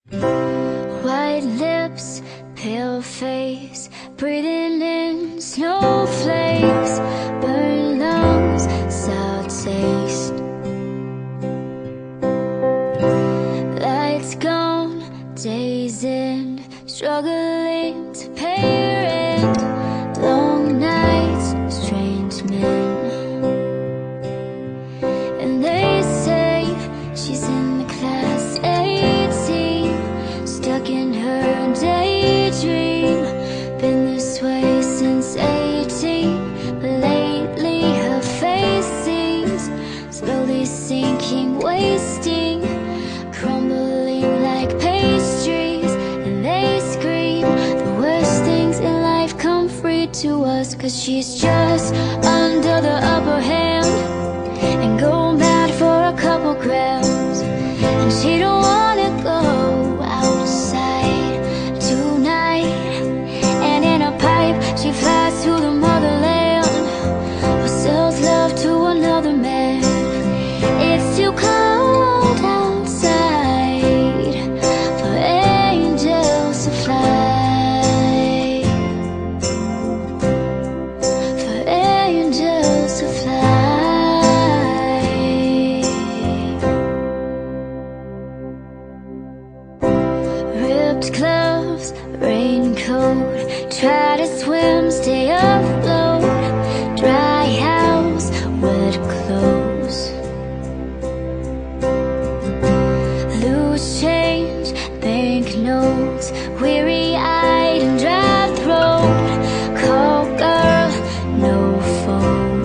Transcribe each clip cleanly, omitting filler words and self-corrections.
White lips, pale face, breathing in snowflakes, burned lungs, sour taste. Lights gone, days end, struggling to pay rent. Long nights, strange men. And they say she's in the class 18, stuck in her daydream. Been this way since 18, but lately her face seems slowly sinking, wasting, crumbling like pastries. And they scream the worst things in life come free to us, 'cause she's just under the upper hand and go mad for a couple grams. And she don't wanna go outside tonight. And in a pipe she flies to the motherland, or sells love to another man. It's too cold outside for angels to fly, for angels to fly. Ripped gloves, raincoat, try to swim, stay afloat. Dry house, wet clothes. Loose change, banknotes, weary-eyed and dry throat. Call girl, no phone.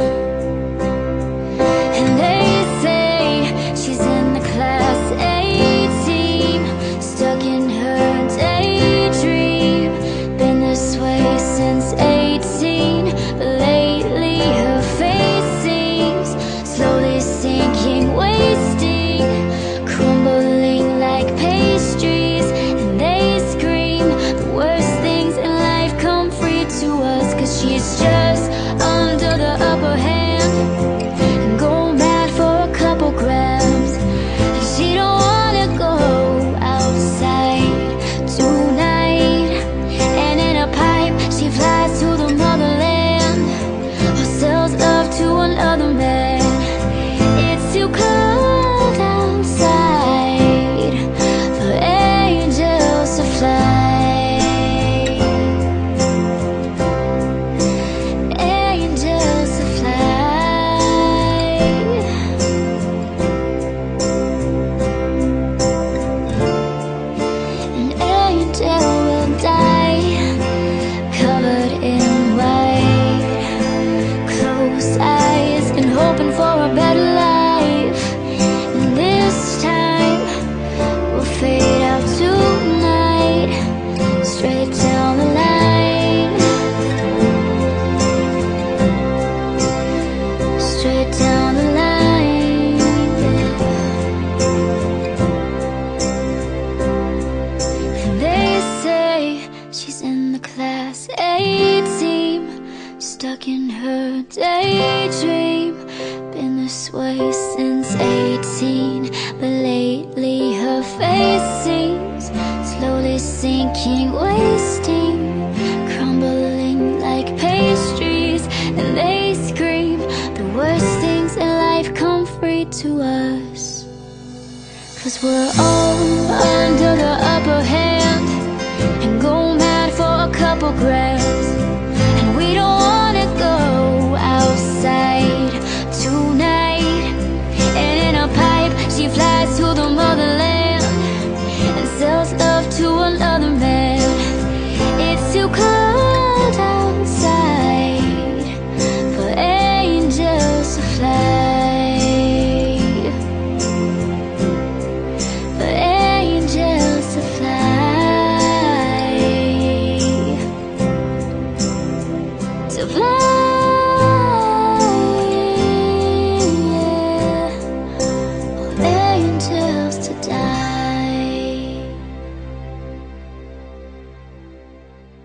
And they say she's in the class 18, stuck in her daydream. Been this way since 18, but lately her face seems slowly sinking, wasting, crumbling like pastries. And they scream the worst things in life come free to us, 'cause she's just under the upper hand and go mad for a couple grams. And she don't wanna go outside tonight. And in a pipe she flies to the motherland, or sells love to another man. It's too cold outside for angels to fly, angels to fly. An angel will die, covered in white, closed eyes and hoping for a better life. And this time we'll fade out tonight, straight down the line, straight down the line. And they say she's in the class 18, stuck in her daydream. Been this way since 18, but lately her face seems slowly sinking, wasting, crumbling like pastries. And they scream the worst things in life come free to us, 'cause we're all under the upper hand and go mad for a couple grams. And we don't wanna go outside tonight. And in a pipe she flies to the motherland and sells love to another man. It's too cold outside for angels to fly, for angels to fly, to fly.